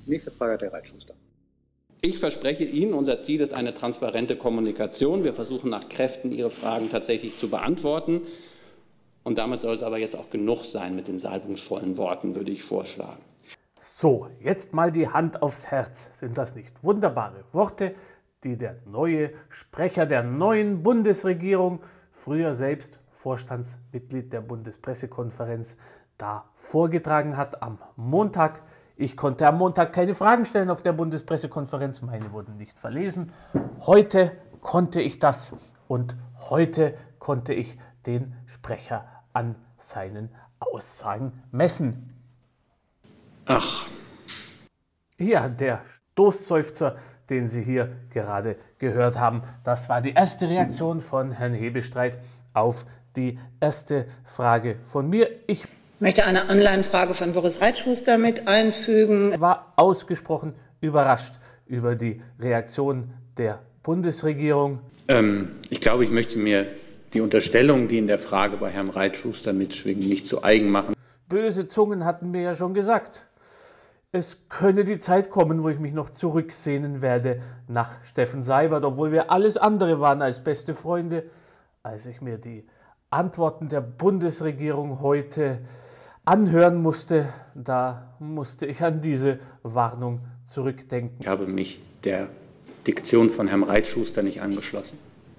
Nächste Frage hat Herr Reitschuster. Ich verspreche Ihnen, unser Ziel ist eine transparente Kommunikation. Wir versuchen nach Kräften, Ihre Fragen tatsächlich zu beantworten. Und damit soll es aber jetzt auch genug sein mit den salbungsvollen Worten, würde ich vorschlagen. So, jetzt mal die Hand aufs Herz. Sind das nicht wunderbare Worte, die der neue Sprecher der neuen Bundesregierung, früher selbst Vorstandsmitglied der Bundespressekonferenz, da vorgetragen hat am Montag? Ich konnte am Montag keine Fragen stellen auf der Bundespressekonferenz, meine wurden nicht verlesen. Heute konnte ich das und heute konnte ich den Sprecher an seinen Aussagen messen. Ach. Ja, der Stoßseufzer, den Sie hier gerade gehört haben, das war die erste Reaktion von Herrn Hebestreit auf die erste Frage von mir. Ich möchte eine Online-Frage von Boris Reitschuster mit einfügen. War ausgesprochen überrascht über die Reaktion der Bundesregierung. Ich glaube, ich möchte mir die Unterstellungen, die in der Frage bei Herrn Reitschuster mitschwingen, nicht zu eigen machen. Böse Zungen hatten mir ja schon gesagt, es könne die Zeit kommen, wo ich mich noch zurücksehnen werde nach Steffen Seibert, obwohl wir alles andere waren als beste Freunde. Als ich mir die Antworten der Bundesregierung heute anhören musste, da musste ich an diese Warnung zurückdenken. Ich habe mich der Diktion von Herrn Reitschuster nicht angeschlossen.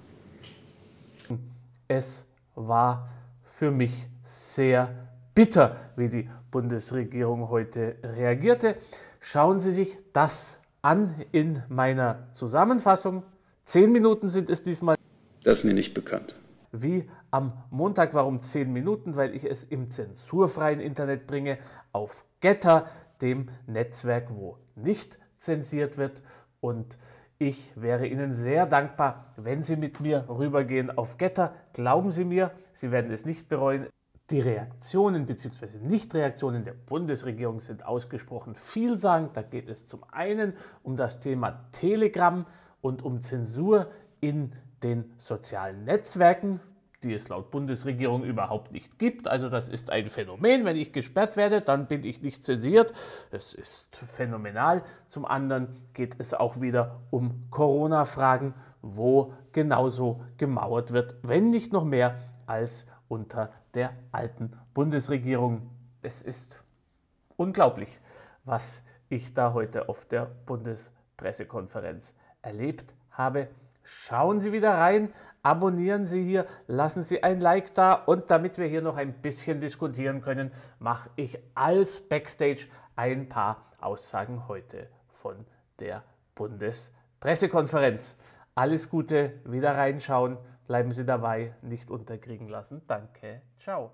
Es war für mich sehr bitter, wie die Bundesregierung heute reagierte. Schauen Sie sich das an in meiner Zusammenfassung. 10 Minuten sind es diesmal. Das ist mir nicht bekannt. Wie am Montag, warum 10 Minuten? Weil ich es im zensurfreien Internet bringe, auf Getter, dem Netzwerk, wo nicht zensiert wird. Und ich wäre Ihnen sehr dankbar, wenn Sie mit mir rübergehen auf Getter. Glauben Sie mir, Sie werden es nicht bereuen. Die Reaktionen bzw. Nichtreaktionen der Bundesregierung sind ausgesprochen vielsagend. Da geht es zum einen um das Thema Telegram und um Zensur in den sozialen Netzwerken, die es laut Bundesregierung überhaupt nicht gibt. Also das ist ein Phänomen. Wenn ich gesperrt werde, dann bin ich nicht zensiert. Es ist phänomenal. Zum anderen geht es auch wieder um Corona-Fragen, wo genauso gemauert wird, wenn nicht noch mehr als unter der alten Bundesregierung. Es ist unglaublich, was ich da heute auf der Bundespressekonferenz erlebt habe. Schauen Sie wieder rein, abonnieren Sie hier, lassen Sie ein Like da und damit wir hier noch ein bisschen diskutieren können, mache ich als Backstage ein paar Aussagen heute von der Bundespressekonferenz. Alles Gute, wieder reinschauen, bleiben Sie dabei, nicht unterkriegen lassen. Danke, ciao.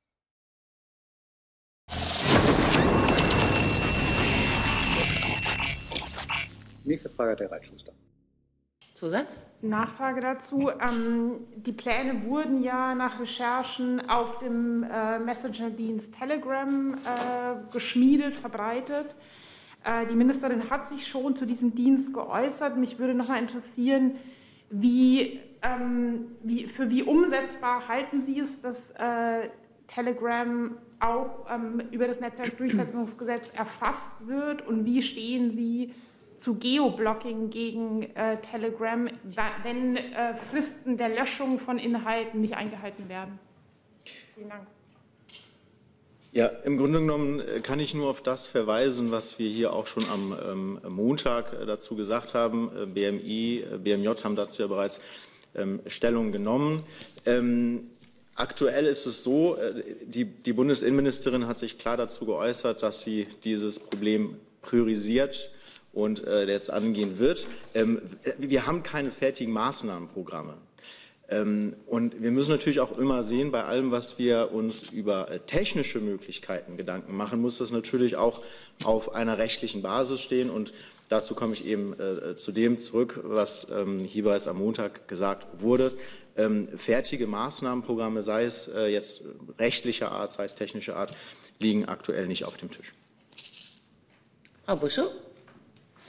Nächste Frage hat Herr Reitschuster. Zusatz? Nachfrage dazu. Die Pläne wurden ja nach Recherchen auf dem Messenger-Dienst Telegram geschmiedet, verbreitet. Die Ministerin hat sich schon zu diesem Dienst geäußert. Mich würde noch mal interessieren, für wie umsetzbar halten Sie es, dass Telegram auch über das Netzwerkdurchsetzungsgesetz erfasst wird und wie stehen Sie zu Geoblocking gegen Telegram, wenn Fristen der Löschung von Inhalten nicht eingehalten werden? Vielen Dank. Ja, im Grunde genommen kann ich nur auf das verweisen, was wir hier auch schon am Montag dazu gesagt haben. BMI, BMJ haben dazu ja bereits Stellung genommen. Aktuell ist es so, die Bundesinnenministerin hat sich klar dazu geäußert, dass sie dieses Problem priorisiert und jetzt angehen wird. Wir haben keine fertigen Maßnahmenprogramme. Und wir müssen natürlich auch immer sehen, bei allem, was wir uns über technische Möglichkeiten Gedanken machen, muss das natürlich auch auf einer rechtlichen Basis stehen. Und dazu komme ich eben zu dem zurück, was hier bereits am Montag gesagt wurde. Fertige Maßnahmenprogramme, sei es jetzt rechtlicher Art, sei es technischer Art, liegen aktuell nicht auf dem Tisch. Frau Buschow?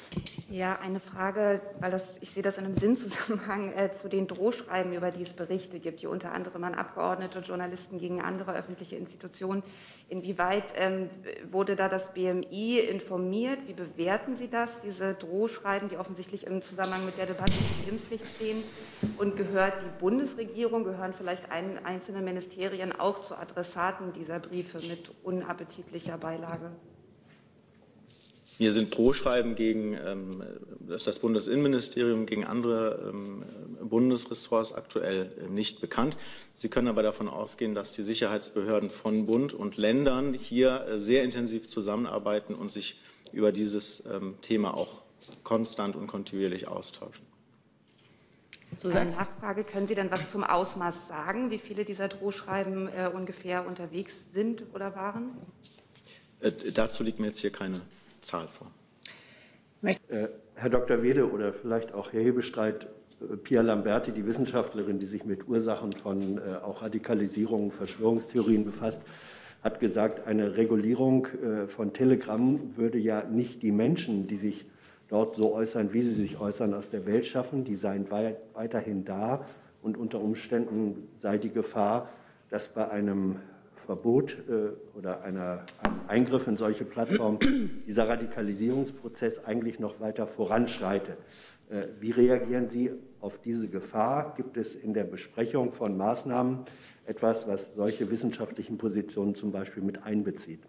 Ja, eine Frage, weil ich sehe das in einem Sinnzusammenhang zu den Drohschreiben, über die es Berichte gibt, die unter anderem an Abgeordnete und Journalisten gegen andere öffentliche Institutionen. Inwieweit wurde da das BMI informiert? Wie bewerten Sie das, diese Drohschreiben, die offensichtlich im Zusammenhang mit der Debatte um die Impfpflicht stehen? Und gehört die Bundesregierung, gehören vielleicht einzelne Ministerien auch zu Adressaten dieser Briefe mit unappetitlicher Beilage? Mir sind Drohschreiben gegen das Bundesinnenministerium, gegen andere Bundesressorts aktuell nicht bekannt. Sie können aber davon ausgehen, dass die Sicherheitsbehörden von Bund und Ländern hier sehr intensiv zusammenarbeiten und sich über dieses Thema auch konstant und kontinuierlich austauschen. Nachfrage, können Sie denn was zum Ausmaß sagen, wie viele dieser Drohschreiben ungefähr unterwegs sind oder waren? Dazu liegt mir jetzt hier keine Zahl vor. Herr Dr. Wede oder vielleicht auch Herr Hebestreit, Pia Lamberti, die Wissenschaftlerin, die sich mit Ursachen von auch Radikalisierung, Verschwörungstheorien befasst, hat gesagt, eine Regulierung von Telegram würde ja nicht die Menschen, die sich dort so äußern, wie sie sich äußern, aus der Welt schaffen. Die seien weiterhin da und unter Umständen sei die Gefahr, dass bei einem Verbot oder einem Eingriff in solche Plattformen dieser Radikalisierungsprozess eigentlich noch weiter voranschreite. Wie reagieren Sie auf diese Gefahr? Gibt es in der Besprechung von Maßnahmen etwas, was solche wissenschaftlichen Positionen zum Beispiel mit einbezieht?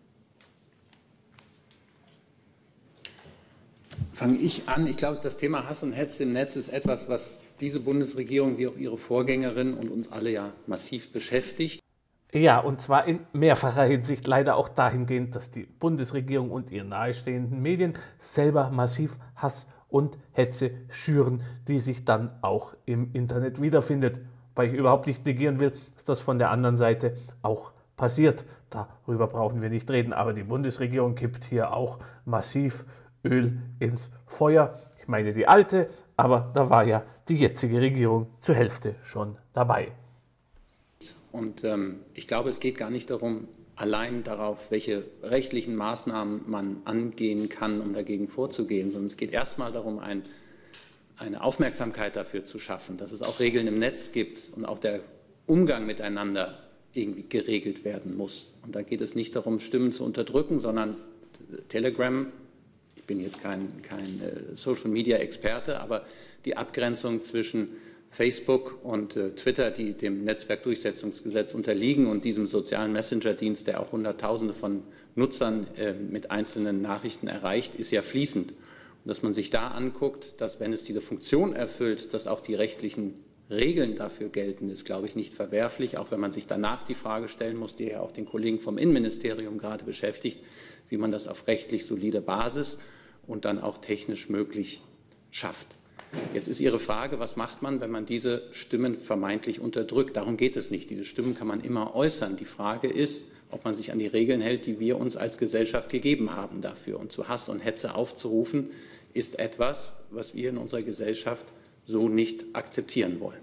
Fange ich an. Ich glaube, das Thema Hass und Hetze im Netz ist etwas, was diese Bundesregierung wie auch ihre Vorgängerin und uns alle ja massiv beschäftigt. Ja, und zwar in mehrfacher Hinsicht, leider auch dahingehend, dass die Bundesregierung und ihr nahestehenden Medien selber massiv Hass und Hetze schüren, die sich dann auch im Internet wiederfindet. Weil ich überhaupt nicht negieren will, dass das von der anderen Seite auch passiert. Darüber brauchen wir nicht reden, aber die Bundesregierung kippt hier auch massiv Öl ins Feuer. Ich meine die alte, aber da war ja die jetzige Regierung zur Hälfte schon dabei. Und ich glaube, es geht gar nicht darum, allein darauf, welche rechtlichen Maßnahmen man angehen kann, um dagegen vorzugehen, sondern es geht erstmal darum, eine Aufmerksamkeit dafür zu schaffen, dass es auch Regeln im Netz gibt und auch der Umgang miteinander irgendwie geregelt werden muss. Und da geht es nicht darum, Stimmen zu unterdrücken, sondern Telegram, ich bin jetzt kein Social-Media-Experte, aber die Abgrenzung zwischen Facebook und Twitter, die dem Netzwerkdurchsetzungsgesetz unterliegen und diesem sozialen Messenger-Dienst, der auch Hunderttausende von Nutzern mit einzelnen Nachrichten erreicht, ist ja fließend. Und dass man sich da anguckt, dass, wenn es diese Funktion erfüllt, dass auch die rechtlichen Regeln dafür gelten, ist, glaube ich, nicht verwerflich, auch wenn man sich danach die Frage stellen muss, die ja auch den Kollegen vom Innenministerium gerade beschäftigt, wie man das auf rechtlich solide Basis und dann auch technisch möglich schafft. Jetzt ist Ihre Frage, was macht man, wenn man diese Stimmen vermeintlich unterdrückt? Darum geht es nicht. Diese Stimmen kann man immer äußern. Die Frage ist, ob man sich an die Regeln hält, die wir uns als Gesellschaft gegeben haben dafür. Und zu Hass und Hetze aufzurufen, ist etwas, was wir in unserer Gesellschaft so nicht akzeptieren wollen.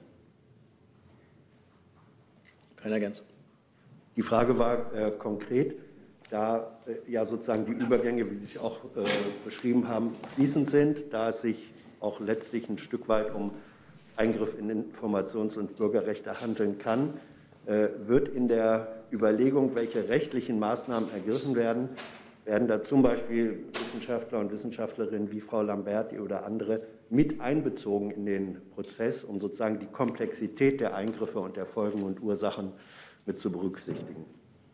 Keine Ergänzung. Die Frage war konkret, da ja sozusagen die Übergänge, wie Sie es auch beschrieben haben, fließend sind, da es sich auch letztlich ein Stück weit um Eingriff in Informations- und Bürgerrechte handeln kann, wird in der Überlegung, welche rechtlichen Maßnahmen ergriffen werden da zum Beispiel Wissenschaftler und Wissenschaftlerinnen wie Frau Lamberti oder andere mit einbezogen in den Prozess, um sozusagen die Komplexität der Eingriffe und der Folgen und Ursachen mit zu berücksichtigen.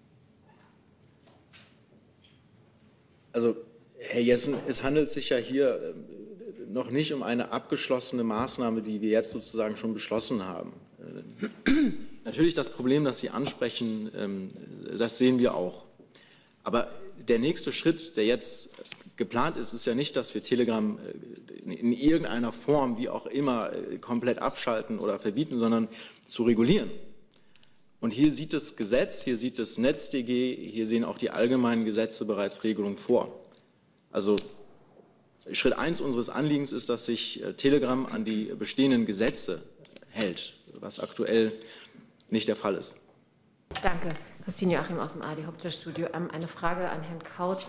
Also, Herr Jessen, es handelt sich ja hier noch nicht um eine abgeschlossene Maßnahme, die wir jetzt sozusagen schon beschlossen haben. Natürlich das Problem, das Sie ansprechen, das sehen wir auch. Aber der nächste Schritt, der jetzt geplant ist, ist ja nicht, dass wir Telegram in irgendeiner Form, wie auch immer, komplett abschalten oder verbieten, sondern zu regulieren. Und hier sieht das Gesetz, hier sieht das NetzDG, hier sehen auch die allgemeinen Gesetze bereits Regelungen vor. Also Schritt 1 unseres Anliegens ist, dass sich Telegram an die bestehenden Gesetze hält, was aktuell nicht der Fall ist. Danke. Christine Joachim aus dem ARD Hauptstadtstudio. Eine Frage an Herrn Kautz.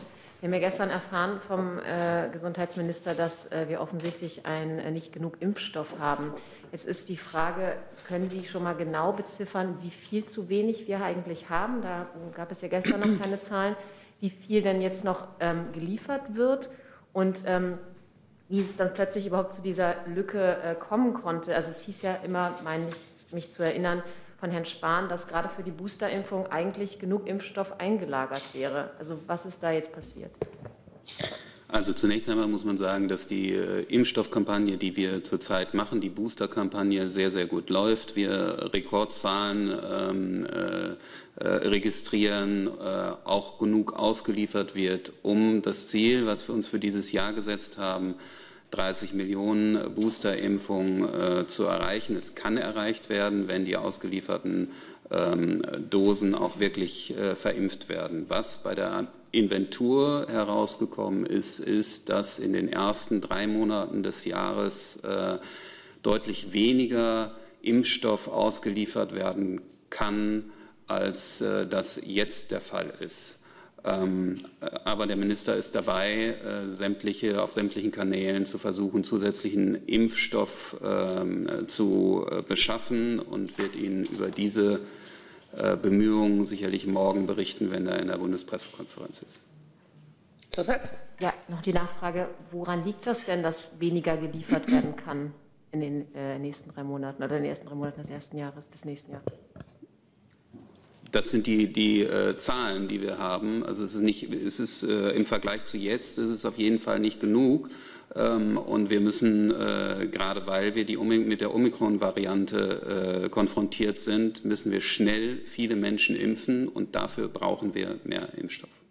Wir haben ja gestern erfahren vom Gesundheitsminister, dass wir offensichtlich nicht genug Impfstoff haben. Jetzt ist die Frage, können Sie schon mal genau beziffern, wie viel zu wenig wir eigentlich haben? Da gab es ja gestern noch keine Zahlen. Wie viel denn jetzt noch geliefert wird und wie es dann plötzlich überhaupt zu dieser Lücke kommen konnte. Also es hieß ja immer, meine ich, mich zu erinnern, von Herrn Spahn, dass gerade für die Boosterimpfung eigentlich genug Impfstoff eingelagert wäre. Also was ist da jetzt passiert? Also zunächst einmal muss man sagen, dass die Impfstoffkampagne, die wir zurzeit machen, die Boosterkampagne sehr, sehr gut läuft. Wir Rekordzahlen registrieren, auch genug ausgeliefert wird, um das Ziel, was wir uns für dieses Jahr gesetzt haben, 30 Millionen Boosterimpfungen zu erreichen. Es kann erreicht werden, wenn die ausgelieferten Dosen auch wirklich verimpft werden. Was bei der Inventur herausgekommen ist, ist, dass in den ersten 3 Monaten des Jahres deutlich weniger Impfstoff ausgeliefert werden kann, als das jetzt der Fall ist. Aber der Minister ist dabei, auf sämtlichen Kanälen zu versuchen, zusätzlichen Impfstoff zu beschaffen und wird Ihnen über diese Bemühungen sicherlich morgen berichten, wenn er in der Bundespressekonferenz ist. Zusatz? Ja, noch die Nachfrage, woran liegt das denn, dass weniger geliefert werden kann in den nächsten 3 Monaten oder in den ersten 3 Monaten des nächsten Jahres? Das sind die Zahlen, die wir haben. Also es ist im Vergleich zu jetzt, ist es auf jeden Fall nicht genug. Und wir müssen, gerade weil wir mit der Omikron-Variante konfrontiert sind, müssen wir schnell viele Menschen impfen und dafür brauchen wir mehr Impfstoff.